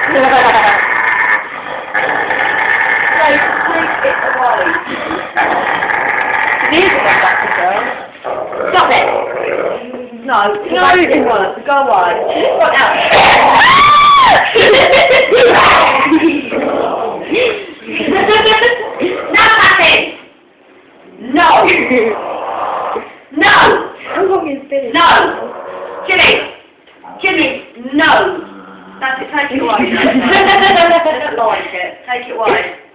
Like, take it away. It is about that girl. Stop it! No, it was. Go away. What else? No, Pappy! No! No! I'm talking Spanish. No! Jimmy! Jimmy, no! That's it, take it away. I don't like it. Take it away.